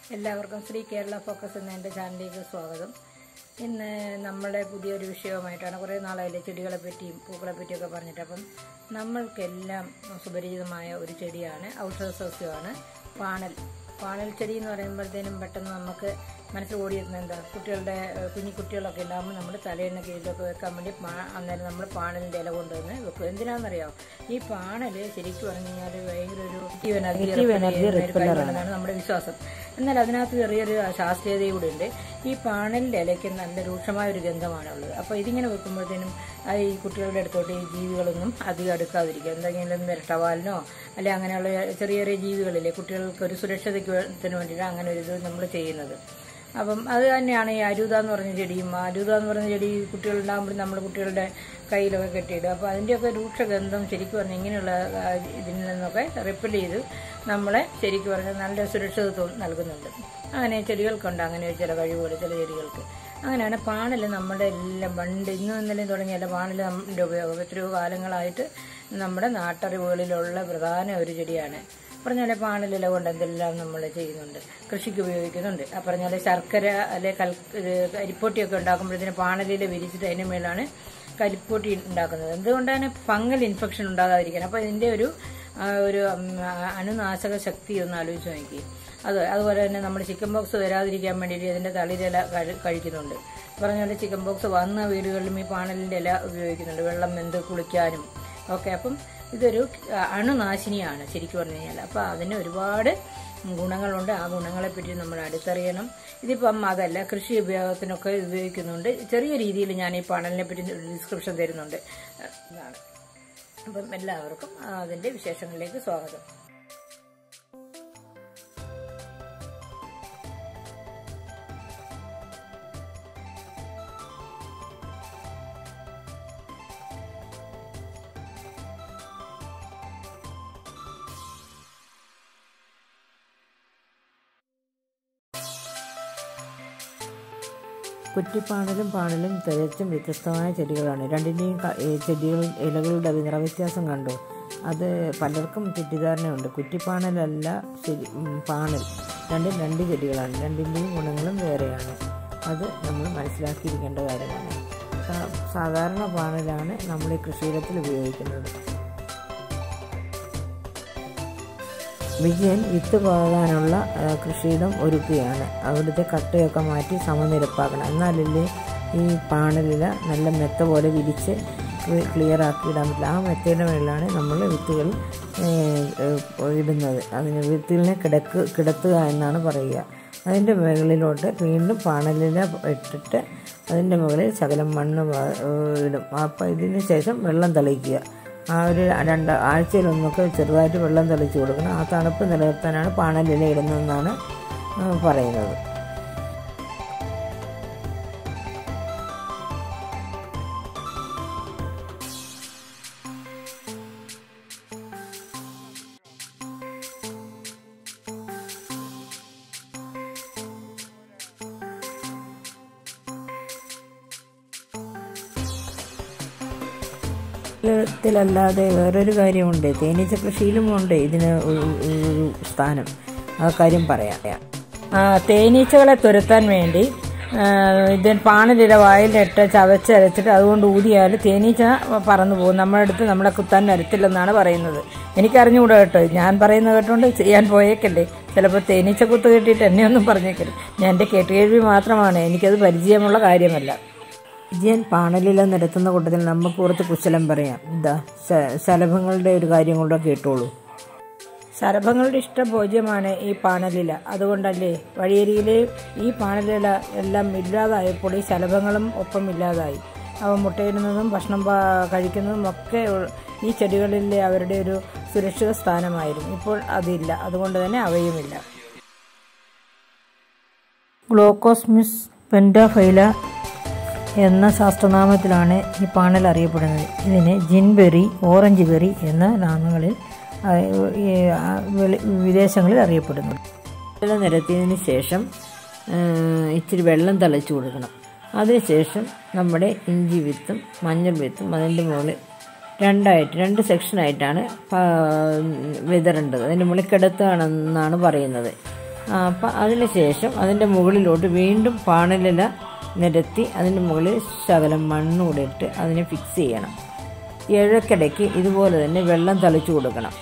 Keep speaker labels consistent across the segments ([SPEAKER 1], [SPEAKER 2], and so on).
[SPEAKER 1] എല്ലാവർക്കും ശ്രീ കേരള ഫോക്കസ് എന്ന എൻ്റെ ചാനലിലേക്ക് സ്വാഗതം. ഇന്ന് നമ്മുടെ പുതിയൊരു വിഷയവുമായിട്ടാണ്. കുറേ നാളായില്ലേ ചെടികളെ പറ്റിയും പൂക്കളെ പറ്റിയൊക്കെ പറഞ്ഞിട്ട്. അപ്പം നമ്മൾക്കെല്ലാം സുപരിചിതമായ ഒരു ചെടിയാണ്, ഔഷധ സസ്യമാണ് പാണൽ. പാണൽ ചെടി എന്ന് പറയുമ്പോഴത്തേനും പെട്ടെന്ന് നമുക്ക് മനസ്സിൽ ഓടിയിരുന്നത് എന്താ, കുഞ്ഞിക്കുട്ടികളൊക്കെ ഉണ്ടാകുമ്പോൾ നമ്മൾ തലയിണ കീഴിലൊക്കെ വെക്കാൻ വേണ്ടി അന്നേരം നമ്മൾ പാണലിൻ്റെ ഇല കൊണ്ടുവന്ന് വെക്കും. എന്തിനാണെന്നറിയാം, ഈ പാണൽ ശരിക്കും പറഞ്ഞു കഴിഞ്ഞാൽ ഭയങ്കര ഒരു എന്നാണ് നമ്മുടെ വിശ്വാസം. എന്നാൽ അതിനകത്ത് ചെറിയൊരു ശാസ്ത്രീയത കൂടെ ഉണ്ട്. ഈ പാണലിൻ്റെ ഇലയ്ക്ക് നല്ല രൂക്ഷമായ ഒരു ഗന്ധമാണുള്ളത്. അപ്പോൾ ഇതിങ്ങനെ വെക്കുമ്പോഴത്തേനും ഈ കുട്ടികളുടെ അടുത്തോട്ട് ഈ ജീവികളൊന്നും അധികം അടുക്കാതിരിക്കുക. എന്തെങ്കിലും ഇരട്ടവാലിനോ അല്ലെ അങ്ങനെയുള്ള ചെറിയ ചെറിയ ജീവികളില്ലേ, കുട്ടികൾക്ക് ഒരു സുരക്ഷിതത്വത്തിന് വേണ്ടിയിട്ട് അങ്ങനെ ഒരു ഇത് നമ്മൾ ചെയ്യുന്നത്. അപ്പം അത് തന്നെയാണ് ഈ അരൂത എന്ന് പറഞ്ഞ ചെടിയും. അരൂത എന്ന് പറഞ്ഞ ചെടി കുട്ടികളുണ്ടാകുമ്പോൾ നമ്മൾ കുട്ടികളുടെ കയ്യിലൊക്കെ കെട്ടിയിടും. അപ്പോൾ അതിൻ്റെയൊക്കെ രൂക്ഷഗന്ധം ശരിക്കും പറഞ്ഞാൽ ഇങ്ങനെയുള്ള ഇതിൽ നിന്നൊക്കെ റിപ്പൽ ചെയ്ത് നമ്മളെ ശരിക്കും പറഞ്ഞാൽ നല്ല സുരക്ഷിതത്വം നൽകുന്നുണ്ട്. അങ്ങനെ ചെടികൾക്കുണ്ട് അങ്ങനെ ചില കഴിവുകൾ ചില ചെടികൾക്ക്. അങ്ങനെയാണ് പാണൽ നമ്മുടെ എല്ലാം പണ്ട് ഇന്നും ഇന്നലെയും തുടങ്ങിയല്ല പാണൽ നമ്മുടെ ഉപയോഗം എത്രയോ കാലങ്ങളായിട്ട് നമ്മുടെ നാട്ടറിവുകളിലുള്ള പ്രധാന ഒരു ചെടിയാണ്. പറഞ്ഞാൽ പാണലില കൊണ്ട് എന്തെല്ലാം നമ്മൾ ചെയ്യുന്നുണ്ട്, കൃഷിക്ക് ഉപയോഗിക്കുന്നുണ്ട്. പറഞ്ഞാൽ ശർക്കര അല്ലെ കരിപ്പൊട്ടിയൊക്കെ ഉണ്ടാക്കുമ്പോഴത്തേന് പാണലില വിരിച്ചിട്ട് അതിൻ്റെ മേലാണ് കരിപ്പൊട്ടി ഉണ്ടാക്കുന്നത്. എന്തുകൊണ്ടാണ് ഫംഗൽ ഇൻഫെക്ഷൻ ഉണ്ടാകാതിരിക്കാൻ. അപ്പോൾ ഇതിൻ്റെ ഒരു അണുനാശക ശക്തി ഒന്ന് ആലോചിച്ച് നോക്കി. അതുപോലെ തന്നെ നമ്മൾ ചിക്കൻ ബോക്സ് വരാതിരിക്കാൻ വേണ്ടിയിട്ട് ഇതിൻ്റെ തളിരില കഴിക്കുന്നുണ്ട്. പറഞ്ഞാൽ ചിക്കൻ ബോക്സ് വന്ന വീടുകളിലും ഈ പാണലിൻ്റെ ഇല ഉപയോഗിക്കുന്നുണ്ട്, വെള്ളം വെന്ത് കുളിക്കാനും ഒക്കെ. അപ്പം ഇതൊരു അണുനാശിനിയാണ് ശരിക്കും പറഞ്ഞു കഴിഞ്ഞാൽ. അപ്പോൾ അതിന് ഒരുപാട് ഗുണങ്ങളുണ്ട്. ആ ഗുണങ്ങളെപ്പറ്റി നമ്മൾ അടുത്തറിയണം. ഇതിപ്പം അതല്ല, കൃഷി ഉപയോഗത്തിനൊക്കെ ഉപയോഗിക്കുന്നുണ്ട്. ചെറിയ രീതിയിൽ ഞാൻ ഈ പാണലിനെ പറ്റി ഡിസ്ക്രിപ്ഷൻ തരുന്നുണ്ട്. ഇതാണ്. അപ്പം എല്ലാവർക്കും അതിൻ്റെ വിശേഷങ്ങളിലേക്ക് സ്വാഗതം.
[SPEAKER 2] കുറ്റിപ്പാണലും പാണലും തികച്ചും വ്യത്യസ്തമായ ചെടികളാണ്. രണ്ടിൻ്റെയും ഇലകളുടെ നിറവ്യത്യാസം കണ്ടു. അത് പലർക്കും തെറ്റിദ്ധാരണയുണ്ട്. കുറ്റിപ്പാണലല്ല പാണൽ, രണ്ടും രണ്ട് ചെടികളാണ്. രണ്ടിൻ്റെയും ഗുണങ്ങളും വേറെയാണ്. അത് നമ്മൾ മനസ്സിലാക്കിയിരിക്കേണ്ട കാര്യമാണ്. സാധാരണ പാണലാണ് നമ്മൾ ഈ കൃഷിയിടത്തിൽ ഉപയോഗിക്കുന്നത്. വിജയൻ വിത്ത് പാകാനുള്ള കൃഷിയിടം ഒരുക്കുകയാണ്. അവിടുത്തെ കട്ടയൊക്കെ മാറ്റി സമനിരപ്പാക്കണം. എന്നാലല്ലേ ഈ പാണലില നല്ല മെത്ത പോലെ വിരിച്ച് ക്ലിയർ ആക്കി ഇടാൻ പറ്റില്ല. ആ മെത്തയുടെ മേളിലാണ് നമ്മൾ വിത്തുകൾ ഇടുന്നത്. അതിന് വിത്തുകളിനെ കിടത്തുക എന്നാണ് പറയുക. അതിൻ്റെ മുകളിലോട്ട് വീണ്ടും പാണലില ഇട്ടിട്ട് അതിൻ്റെ മുകളിൽ ശകലം മണ്ണ് ഇടും. അപ്പോൾ ഇതിന് ശേഷം വെള്ളം തളിക്കുക. ആ ഒരു 2 ആഴ്ചയിലൊന്നൊക്കെ ചെറുതായിട്ട് വെള്ളം തളിച്ച് കൊടുക്കണം. ആ തണുപ്പ് നിലനിർത്താനാണ് പാണലില ഇടുന്നതെന്നാണ് പറയുന്നത്. ത്തിലല്ലാതെ വേറൊരു കാര്യമുണ്ട്. തേനീച്ച കൃഷിയിലുമുണ്ട് ഇതിന് ഒരു സ്ഥാനം. ആ കാര്യം പറയാം.
[SPEAKER 1] തേനീച്ചകളെ തുരത്താൻ വേണ്ടി പാണലില വായിലിട്ട് ചവച്ചരച്ചിട്ട് അതുകൊണ്ട് ഊതിയാൽ തേനീച്ച പറന്നു പോകും. നമ്മുടെ അടുത്ത് നമ്മളെ കുത്താൻ വരത്തില്ലെന്നാണ് പറയുന്നത്. എനിക്കറിഞ്ഞുകൂടാ കേട്ടോ. ഞാൻ പറയുന്നത് കേട്ടോണ്ട് ചെയ്യാൻ പോയേക്കല്ലേ. ചിലപ്പോൾ തേനീച്ച കുത്ത് കിട്ടിയിട്ട് എന്നെ ഒന്നും പറഞ്ഞേക്കരുത്. ഞാൻ എൻ്റെ കേട്ടുകേൾവി മാത്രമാണ്, എനിക്കത് പരിചയമുള്ള കാര്യമല്ല.
[SPEAKER 2] വിജയൻ പാണലില നിരത്തുന്ന കൂട്ടത്തിൽ നമുക്ക് കുറച്ച് കുശലം പറയാം. ശലഭങ്ങളുടെ ഒരു കാര്യം കൂടെ കേട്ടോളൂ.
[SPEAKER 1] ശലഭങ്ങളുടെ ഇഷ്ടഭോജ്യമാണ് ഈ പാണലില. അതുകൊണ്ടല്ലേ വഴിയരിയിലെ ഈ പാണലില എല്ലാം ഇല്ലാതായപ്പോൾ ഈ ശലഭങ്ങളും ഒപ്പം ഇല്ലാതായി. അവ മുട്ടയിടുന്നതും ഭക്ഷണം കഴിക്കുന്നതും ഒക്കെ ഈ ചെടികളിലെ അവരുടെ ഒരു സുരക്ഷിത സ്ഥാനമായിരുന്നു. ഇപ്പോൾ അതില്ല. അതുകൊണ്ട് തന്നെ അവയുമില്ല.
[SPEAKER 2] ഗ്ലോക്കോസ്മിസ് പെൻഡാഫൈല എന്ന ശാസ്ത്രനാമത്തിലാണ് ഈ പാണൽ അറിയപ്പെടുന്നത്. ഇതിന് ജിൻബെറി, ഓറഞ്ച് ബെറി എന്ന നാമങ്ങളിൽ വിദേശങ്ങളിൽ അറിയപ്പെടുന്നു. ഇല നിരത്തിയതിന് ശേഷം ഇച്ചിരി വെള്ളം തളിച്ചു കൊടുക്കണം. അതിനുശേഷം നമ്മുടെ ഇഞ്ചി വിത്തും മഞ്ഞൾ വിത്തും അതിൻ്റെ മുകളിൽ 2 സെക്ഷനായിട്ടാണ് വിതറേണ്ടത്. അതിൻ്റെ മുകളിൽ കിടത്തുകയാണെന്നാണ് പറയുന്നത്. അപ്പം അതിന് ശേഷം അതിൻ്റെ മുകളിലോട്ട് വീണ്ടും പാണലില നിരത്തി അതിൻ്റെ മുകളിൽ ശകലം മണ്ണൂടെ ഇട്ട് അതിനെ ഫിക്സ് ചെയ്യണം. ഇഴക്കിടയ്ക്ക് ഇതുപോലെ തന്നെ വെള്ളം തളിച്ചു കൊടുക്കണം.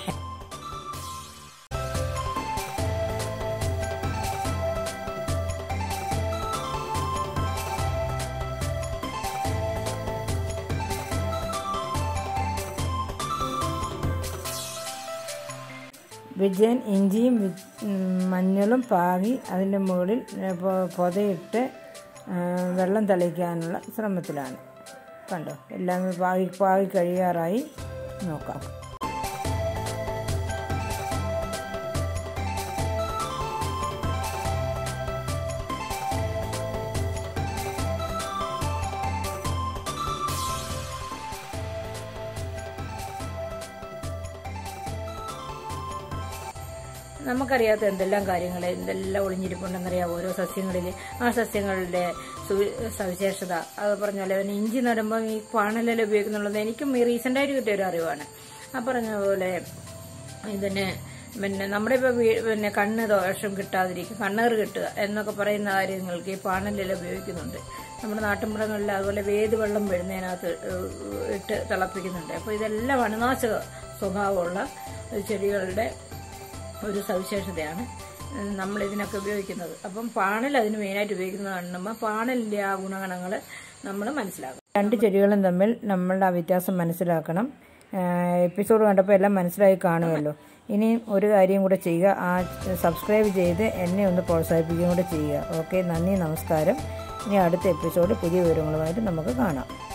[SPEAKER 2] വിജയൻ ഇഞ്ചിയും മഞ്ഞളും പാകി അതിൻ്റെ മുകളിൽ പൊതയിട്ട് വെള്ളം തളിക്കാനുള്ള ശ്രമത്തിലാണ്. കണ്ടോ, എല്ലാം പാകി കഴിയാറായി. നോക്കാം.
[SPEAKER 1] നമുക്കറിയാത്ത എന്തെല്ലാം കാര്യങ്ങൾ എന്തെല്ലാം ഒളിഞ്ഞിരിപ്പുണ്ടെന്നറിയാം ഓരോ സസ്യങ്ങളിൽ. ആ സസ്യങ്ങളുടെ സവിശേഷത അത് പറഞ്ഞ പോലെ തന്നെ ഇഞ്ചി നടുമ്പോൾ ഈ പാണലില ഉപയോഗിക്കുന്നുള്ളത് എനിക്കും ഈ റീസെൻ്റായിട്ട് കിട്ടിയ ഒരു അറിവാണ്. ആ പറഞ്ഞ പോലെ ഇതിന് നമ്മുടെ ഇപ്പോൾ കണ്ണ് ദോഷം കിട്ടാതിരിക്കുക, കണ്ണേറ് കിട്ടുക എന്നൊക്കെ പറയുന്ന കാര്യങ്ങൾക്ക് ഈ പാണലില ഉപയോഗിക്കുന്നുണ്ട്. നമ്മുടെ നാട്ടിൻപുറങ്ങളിൽ അതുപോലെ വേത് വെള്ളം വരുന്നതിനകത്ത് ഇട്ട് തിളപ്പിക്കുന്നുണ്ട്. അപ്പോൾ ഇതെല്ലാം അണുനാശക സ്വഭാവമുള്ള ചെടികളുടെ ഒരു സവിശേഷതയാണ് നമ്മളിതിനൊക്കെ ഉപയോഗിക്കുന്നത്. അപ്പം പാണൽ അതിന് മെയിനായിട്ട് ഉപയോഗിക്കുന്നത് കാണുമ്പോൾ പാണലിൻ്റെ ആ ഗുണഗണങ്ങൾ നമ്മൾ മനസ്സിലാക്കും.
[SPEAKER 2] രണ്ട് ചെടികളും തമ്മിൽ നമ്മളുടെ ആ വ്യത്യാസം മനസ്സിലാക്കണം. എപ്പിസോഡ് കണ്ടപ്പോൾ എല്ലാം മനസ്സിലായി കാണുമല്ലോ. ഇനിയും ഒരു കാര്യം കൂടെ ചെയ്യുക, ആ സബ്സ്ക്രൈബ് ചെയ്ത് എന്നെ ഒന്ന് പ്രോത്സാഹിപ്പിക്കുകയും കൂടെ ചെയ്യുക. ഓക്കെ, നന്ദി, നമസ്കാരം. ഇനി അടുത്ത എപ്പിസോഡ് പുതിയ വിവരങ്ങളുമായിട്ട് നമുക്ക് കാണാം.